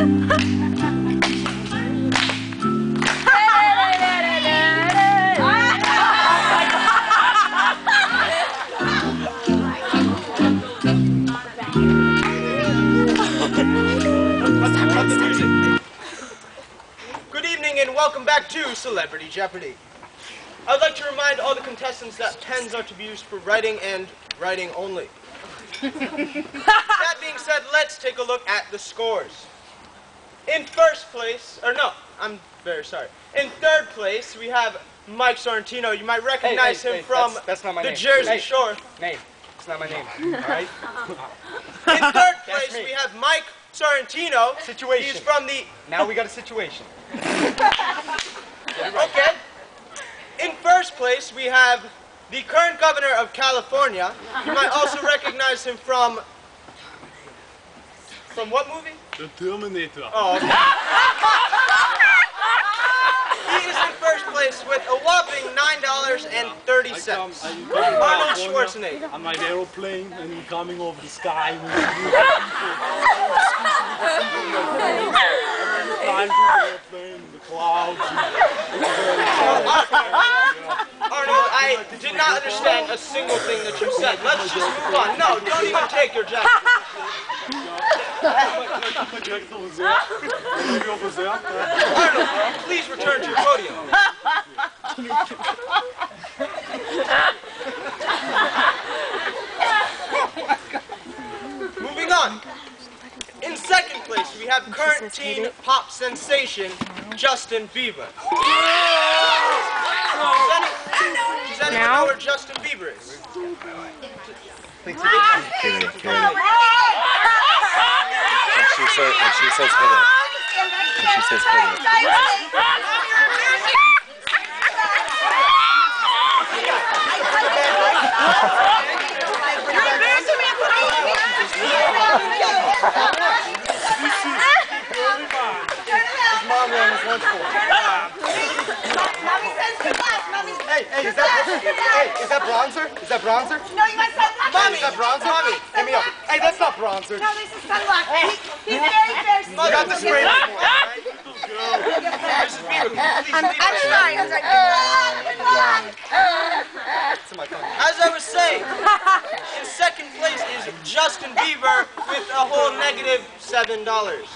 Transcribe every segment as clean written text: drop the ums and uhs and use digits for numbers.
Good evening and welcome back to Celebrity Jeopardy! I would like to remind all the contestants that pens are to be used for writing and writing only. That being said, let's take a look at the scores. In first place, or no, I'm very sorry. In third place, we have Mike Sorrentino. You might recognize him from that's not my the name. Jersey Shore. Name. It's not my name. All right? In third place, we have Mike Sorrentino. Situation. He's from the... Now we got a situation. Okay. In first place, we have the current governor of California. You might also recognize him from what movie? The Terminator. Oh, okay. He is in first place with a whopping $9.30. Arnold Schwarzenegger. On my aeroplane and coming over the sky. The clouds. Arnold, I did not understand a single thing that you said. Let's just move on. No, don't even take your jacket. Arnold, please return to your podium. Moving on. In second place, we have current teen pop sensation, Justin Bieber. Does anyone know where Justin Bieber is? And she says hit it. And she says hit it. Hey, is that bronzer? Is that bronzer? No, you want sunblock? Mommy, is that bronzer? Mommy, hit me up. Hey, that's not bronzer. No, this is sunblock. He's very thirsty. You got the spray before, right? Mrs. Bieber, please leave I'm us. sorry. As I was saying, in second place is Justin Bieber with a whole -$7.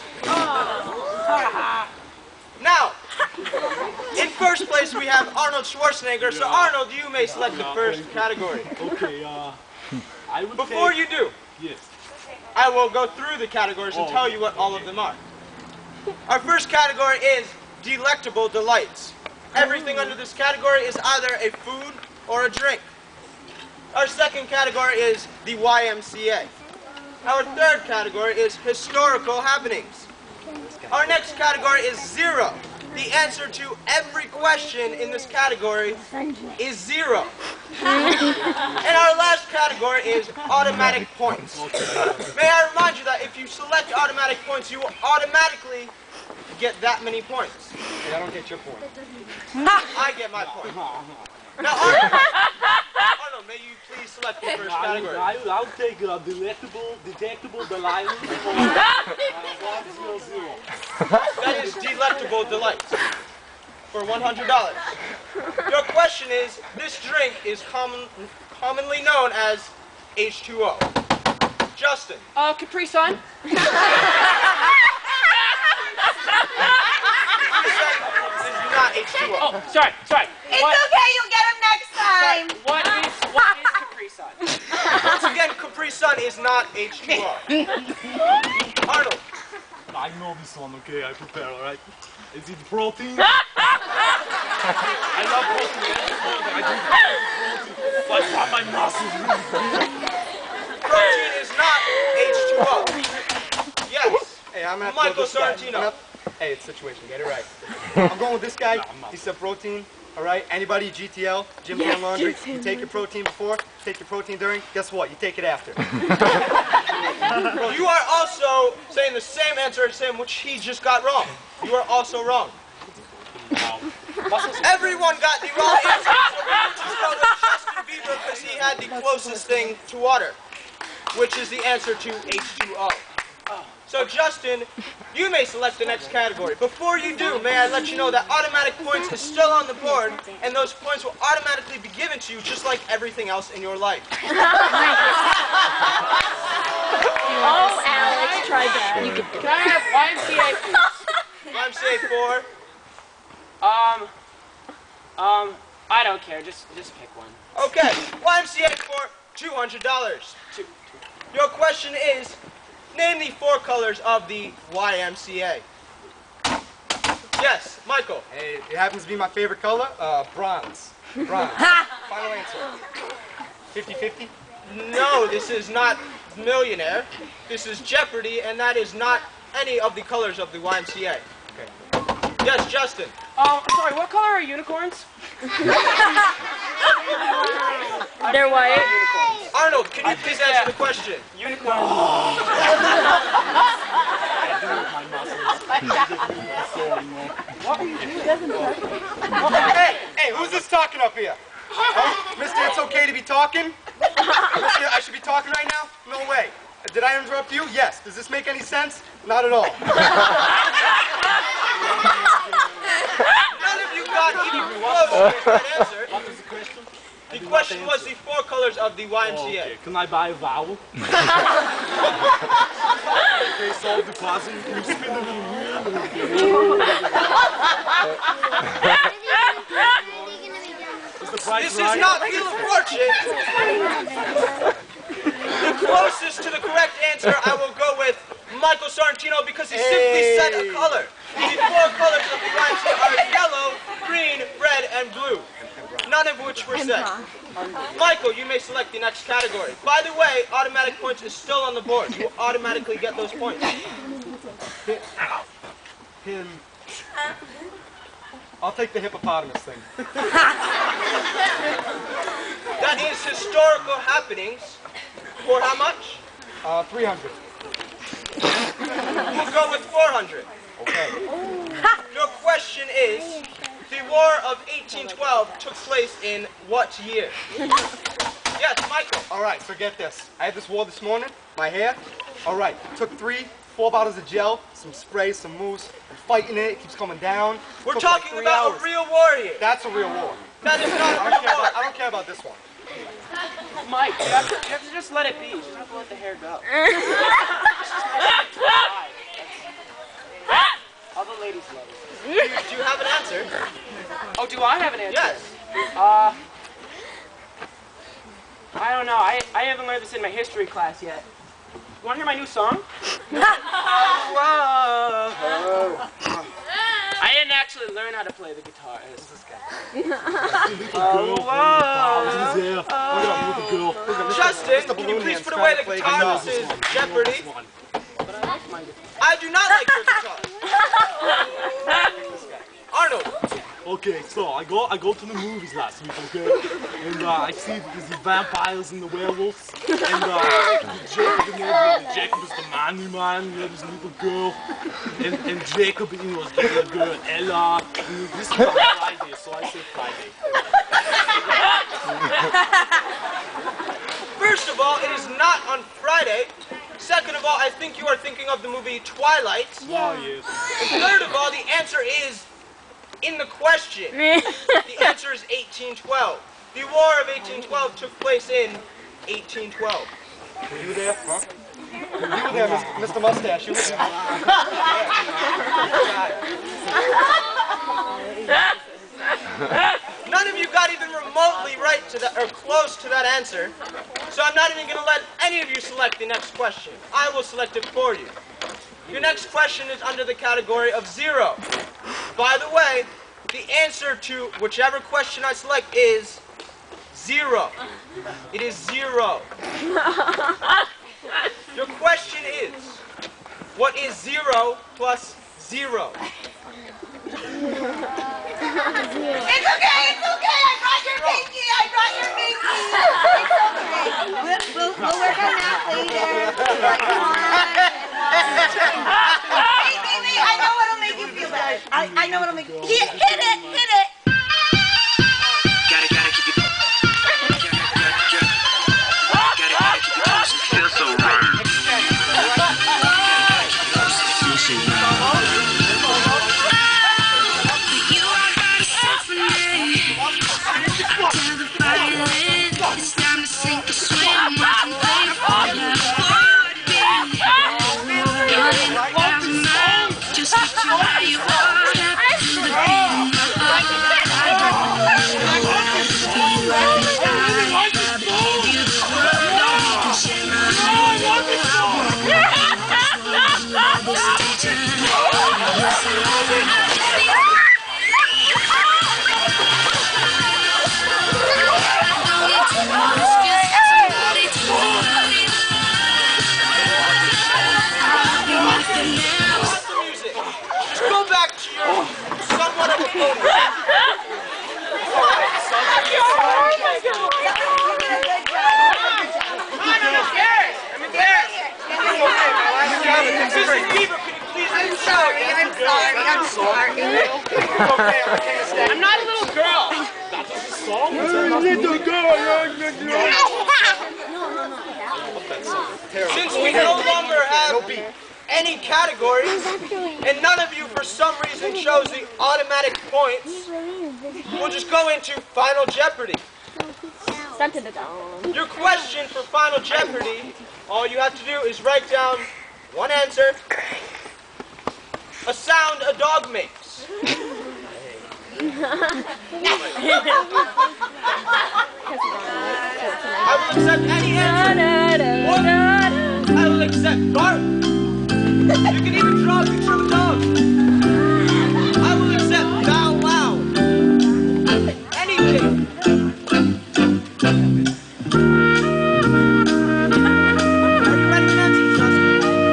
Now, in first place we have Arnold Schwarzenegger. So Arnold, you may select the first category. Okay, I would Before you do, yes. I will go through the categories and tell you what all of them are. Our first category is delectable delights. Everything under this category is either a food or a drink. Our second category is the YMCA. Our third category is historical happenings. Our next category is zero. The answer to every question in this category is zero. And our last category is automatic points. May I remind you that if you select automatic points, you will automatically get that many points. Hey, I don't get your point. I get my point. Now, Arnold, may you please select the first category. I'll take detectable delight. That is delectable delights for $100. Your question is, this drink is commonly known as H2O. Justin. Capri Sun. This is not H2O. Oh, sorry. It's okay, you'll get him next time. What is Capri Sun? Once again, Capri Sun is not H2O. Arnold. I know this one, okay? I prepare, alright? Is it protein? I love protein. I do protein. I want my muscles. Protein is not H2O. Yes. Hey, I'm gonna Michael Sorrentino. Hey, it's situation. Get it right. I'm going with this guy. He said protein. All right. Anybody GTL, Gym Plan Laundry. You take your protein before, take your protein during. Guess what? You take it after. You are also saying the same answer as him, which he just got wrong. You are also wrong. Everyone got the wrong answer. So we just go with Justin Bieber because he had the closest thing to water, which is the answer to H2O. So Justin, you may select the next category. Before you do, may I let you know that automatic points is still on the board, and those points will automatically be given to you just like everything else in your life. Oh, Alex, try that. You could. Can I have YMCA, please? YMCA 4. I don't care. Just pick one. Okay, YMCA for $200. Your question is, name the 4 colors of the YMCA. Yes, Michael. Hey, it happens to be my favorite color, bronze. Bronze. Final answer. 50-50? No, this is not Millionaire. This is Jeopardy, and that is not any of the colors of the YMCA. Okay. Yes, Justin. Sorry, what color are unicorns? They're white. Arnold, can you please answer the question? Unicorns. What are you doing? Hey, who's this talking up here? Huh? Mister, it's okay to be talking? Mister, I should be talking right now? No way. Did I interrupt you? Yes. Does this make any sense? Not at all. None of you got even close to that answer. What was the question? The question was the 4 colors of the YMCA. Okay, can I buy a vowel? Okay, solve the puzzle. Can you spin it in Is the price This right? is not Wheel of Fortune. The closest to the correct answer I will go with Michael Sorrentino because he simply said a color. The 4 colors of the YMCA are yellow, green, red, and blue. None of which were said. Michael, you may select the next category. By the way, automatic points is still on the board. You automatically get those points. Him. I'll take the hippopotamus thing. That is historical happenings. For how much? 300. We'll go with 400. Okay. Your question is, the War of 1812 took place in what year? Yes, Michael. All right, so get this. I had this war this morning, my hair. All right, took 4 bottles of gel, some spray, some mousse. I'm fighting it, it keeps coming down. We're Took talking like 3 about hours. a real war here. That's a real war. That is not a real war. I don't care about this one. Mike, you have to just let it be. You just have to let the hair go. All the ladies love it. Do you have an answer? Oh, do I have an answer? Yes. I don't know. I haven't learned this in my history class yet. You want to hear my new song? I didn't actually learn how to play the guitar. Justin, can you please put away the guitar? This is Jeopardy. I do not like your guitar. Arnold. Okay, so I go to the movies last week, okay? And I see there's the vampires and the werewolves. And Jacob is the manly man, he had his little girl. And Jacob, was getting a girl, Ella. And this is on Friday, so I say Friday. First of all, it is not on Friday. Second of all, I think you are thinking of the movie Twilight. Oh, yes. And third of all, the answer is in the question. The answer is 1812. The War of 1812 took place in 1812. Were you there? Huh? You were there, Mr. Mustache. You were there. None of you got even remotely right to that, or close to that answer. So I'm not even going to let any of you select the next question. I will select it for you. Your next question is under the category of 0. By the way, the answer to whichever question I select is 0. It is 0. Your question is, what is 0 plus 0? It's okay, it's okay. I brought your pinky. It's okay. We'll work on that later. Come on. Hey, baby, I know what'll make you feel better. I know what'll make you hit it. Gotta keep it. Gotta keep it close and feel so right. I'm sorry. I'm not a little girl. That's just a song. Since we no longer have any categories, and none of you for some reason chose the automatic points, we'll just go into Final Jeopardy. Your question for Final Jeopardy, all you have to do is write down one answer, a sound a dog makes. I will accept any answer. What? I will accept bark. You can even draw a picture of a dog. I will accept bow wow. Anything. Are you ready to answer, Justin?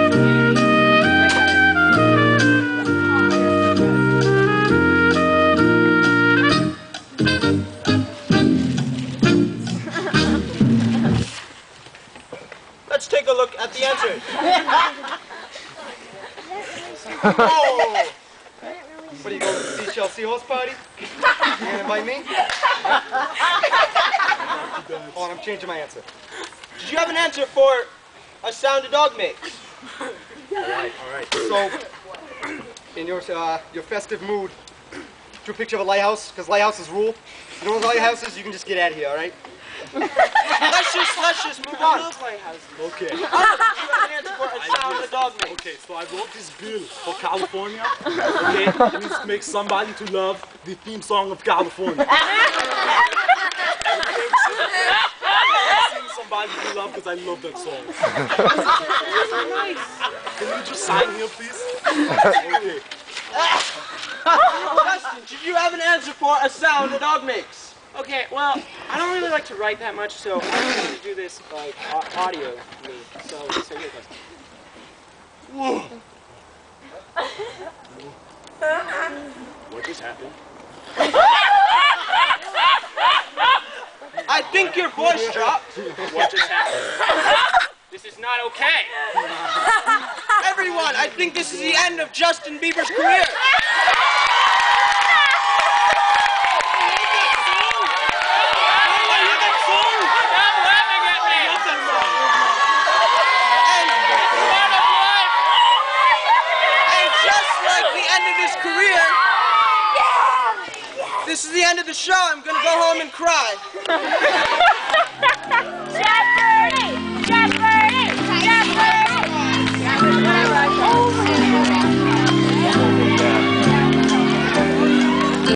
Let's take a look at the answers. Oh! What are you going to the Seashell Seahorse party? You gonna invite me? Hold on, I'm changing my answer. Did you have an answer for a sound a dog makes? Alright. So, in your festive mood, drew a picture of a lighthouse, because lighthouses rule. You know what lighthouses? You can just get out of here, alright? Let's just move on. Okay. Did you have an answer for a sound a dog makes? Okay, so I wrote this bill for California. Okay, it needs to make somebody to love the theme song of California. Sing somebody to love because I love that song. Can you just sign here, please? Okay. Justin, did you have an answer for a sound a dog makes? Okay, well, I don't really like to write that much, so I'm going to do this like audio. So here it goes. What just happened? I think your voice dropped. What just happened? This is not okay. Everyone, I think this is the end of Justin Bieber's career. This is the end of the show. I'm going to go home and cry.